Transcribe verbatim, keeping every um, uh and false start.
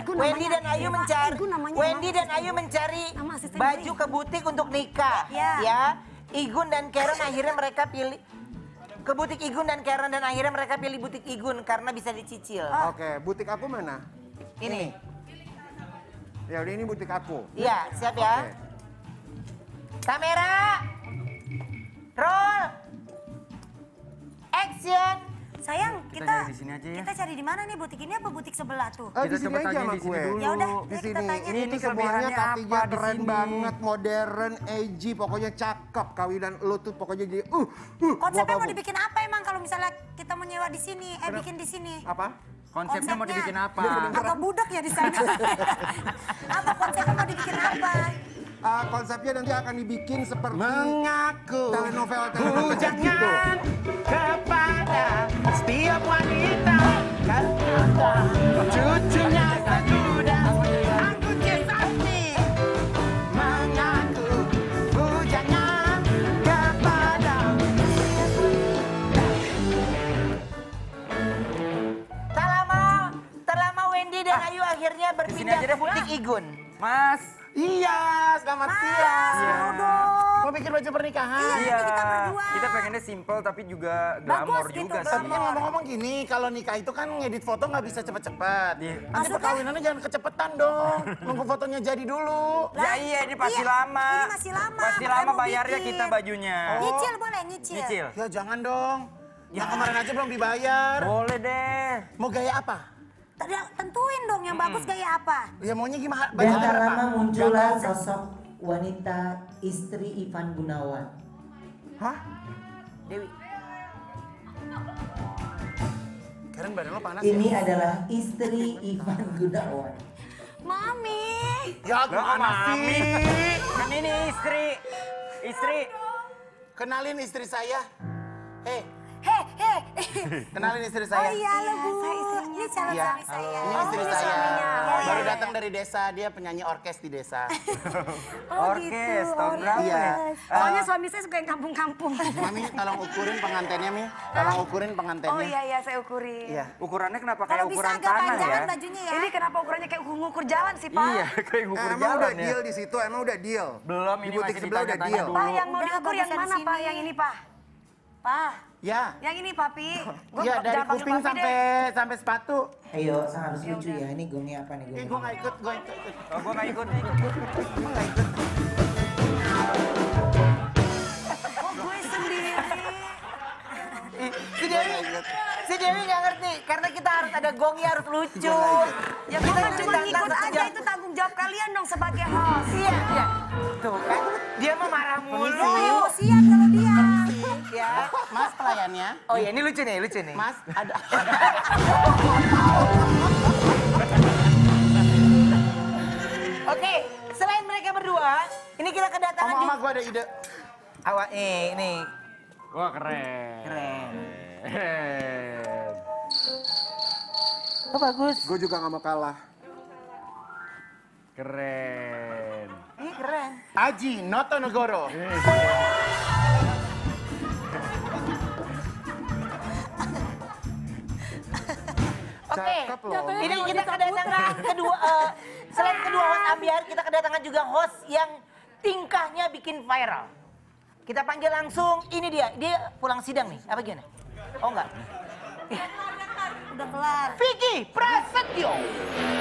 Igun Wendy namanya. dan Ayu Pak, mencari Igun namanya, Wendy nama dan asisten Ayu gue. mencari Nama asisten baju gue. ke butik untuk nikah. Ya. Ya. Igun dan Karen akhirnya mereka pilih ke butik Igun dan Karen dan akhirnya mereka pilih butik Igun karena bisa dicicil. Oh. Oke, butik aku mana? Ini. Ya udah ini butik aku. Iya, siap ya. Oke. Kamera. Roll. Action. Sayang, Kita kita nyari di sini aja ya. kita cari di mana nih butik ini apa butik sebelah tuh? Eh, di Kita sini coba aja tanya sama di sini gue. dulu. Ya udah, Di yuk kita sini. tanya. Ini Ini tuh semuanya kelebihannya kakinya apa di keren sini? banget, modern, edgy, pokoknya cakep. Kawinan lu tuh pokoknya jadi uh, uh. Konsepnya gua mau kabur. dibikin apa emang kalau misalnya kita mau nyewa di sini, eh bikin di sini? Apa? Konsepnya mau dibikin apa? Atau budak ya di sana? Atau konsepnya mau dibikin apa? Uh, konsepnya nanti akan dibikin seperti Mengaku telenovela telenovela gitu. jangan kepada setiap wanita kata cucunya sakuda aku kesati mengaku jangan kepada Tak lama, tak lama Wendy dan Ayu akhirnya berpindah aja ke deh. butik Igun. Mas. Iya, selamat siang. Seru dong. Mau bikin baju pernikahan? Iya, nanti kita berdua. Kita pengennya simple tapi juga Bagus glamor gitu, juga Tapi sih. kan ngomong-ngomong gini, kalau nikah itu kan ngedit foto nggak bisa cepet-cepet. Iya. Nanti Maksudnya? perkawinannya jangan kecepetan dong. Nunggu fotonya jadi dulu. Ya iya ini pasti Iya, lama. ini masih lama, Pasti makanya lama mau bayarnya bikin. kita bajunya. Nyicil boleh, nyicil. Nyicil. Ya jangan dong. Yang kemarin aja belum dibayar. Boleh deh. Mau gaya apa? Tadi tentuin dong yang bagus gaya apa. Ya maunya gimana? Dan Baju tak apa? lama muncullah sosok wanita istri Ivan Gunawan. Hah? Dewi. Karen badan lo panas Ini ya? adalah istri Ivan Gunawan. Mami. Ya Lah gimana Mami. sih? Kan ini istri. Istri. Kenalin istri saya. Eh, Heh, heh. kenalin istri Oh saya. iya lo Bu. saya istrinya. Ini calon Iya, suami saya. Ini Oh, istri ini saya. suaminya. Oh, Baru iya, datang iya. dari desa, dia penyanyi orkes di desa. Oh Orkes, gitu, tahun berapa orkes. ya? Soalnya suami saya suka yang kampung-kampung. Mami, tolong ukurin pengantennya, Mi. Tolong ukurin pengantennya. Oh iya iya saya ukurin. Iya. Ukurannya kenapa kayak Kalau bisa ukuran agak tanah panjangan ya? bajunya ya. Ini kenapa ukurannya kayak ngukur jalan sih Pak? Iya, kayak Eh, ukur emang jalan udah ya. deal di situ, emang udah deal. Belum, Di ini butik masih sebelah udah ditanya-tanya deal. dulu. Pak yang mau Udah, diukur yang bagusnya mana di Pak? sini. Yang ini Pak? Pak, Ya. yang ini Papi. Gua Iya, dari jangan panggil kuping Papi sampai deh. sampai sepatu. Ayo, sang harus lucu ya. Ini gongnya apa nih Eh, gongnya? gue nggak ikut, gue ikut. Oh, gue gak ikut. Emang nggak ikut? Oh gue sendiri. Si Dewi, si Dewi nggak ngerti karena kita harus ada gongnya harus lucu. Ya kita Bapak harus cuma tantang ngikut satu aja jam. itu tanggung jawab kalian dong sebagai host. Iya, iya. Tuh kan, dia mah marah mulu. Emosian kalau dia. Ya. Mas pelayannya. Oh iya, ini lucu nih, lucu nih. Mas, ada. Oke, selain mereka berdua, ini kita kedatangan Oma-oma juga. gue ada ide. Awak, eh, ini Wah keren. keren. Keren. Oh bagus. Gue juga gak mau kalah. Keren. Ini keren. Aji Noto Negoro. Oke, Cakep loh. ini kita kedatangan kedua, eh, selain kedua host ambiar, kita kedatangan juga host yang tingkahnya bikin viral. Kita panggil langsung, ini dia, dia pulang sidang nih, apa gimana? Oh enggak? Udah kelar. Vicky Prasetyo.